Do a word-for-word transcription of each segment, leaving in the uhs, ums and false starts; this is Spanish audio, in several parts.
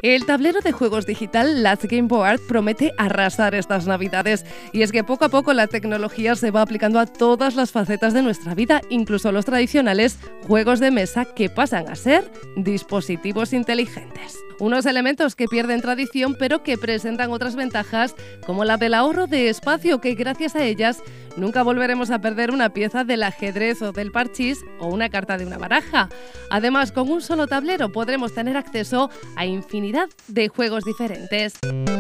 El tablero de juegos digital Last Game Board promete arrasar estas navidades. Y es que poco a poco la tecnología se va aplicando a todas las facetas de nuestra vida, incluso los tradicionales juegos de mesa que pasan a ser dispositivos inteligentes. Unos elementos que pierden tradición pero que presentan otras ventajas, como la del ahorro de espacio, que gracias a ellas nunca volveremos a perder una pieza del ajedrez o del parchís o una carta de una baraja. Además, con un solo tablero podremos tener acceso a infinidad de juegos diferentes.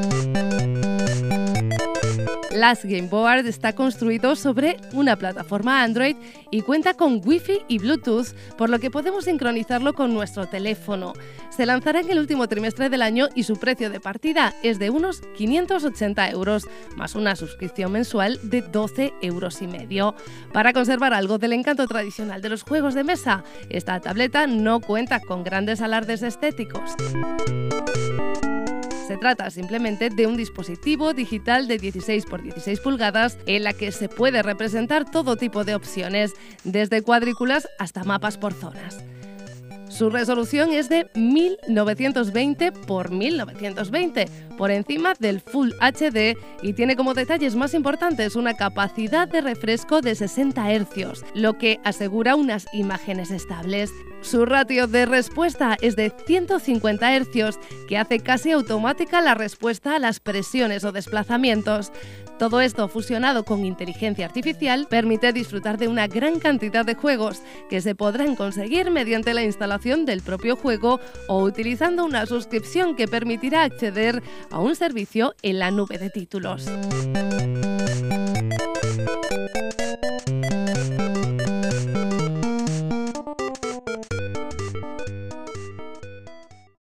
Last Game Board está construido sobre una plataforma Android y cuenta con Wi-Fi y Bluetooth, por lo que podemos sincronizarlo con nuestro teléfono. Se lanzará en el último trimestre del año y su precio de partida es de unos quinientos ochenta euros, más una suscripción mensual de doce euros y medio. Para conservar algo del encanto tradicional de los juegos de mesa, esta tableta no cuenta con grandes alardes estéticos. Se trata simplemente de un dispositivo digital de dieciséis por dieciséis pulgadas en la que se puede representar todo tipo de opciones, desde cuadrículas hasta mapas por zonas. Su resolución es de mil novecientos veinte por mil novecientos veinte, por encima del Full H D, y tiene como detalles más importantes una capacidad de refresco de sesenta hercios, lo que asegura unas imágenes estables. Su ratio de respuesta es de ciento cincuenta hercios, que hace casi automática la respuesta a las presiones o desplazamientos. Todo esto, fusionado con inteligencia artificial, permite disfrutar de una gran cantidad de juegos que se podrán conseguir mediante la instalación del propio juego o utilizando una suscripción que permitirá acceder a un servicio en la nube de títulos.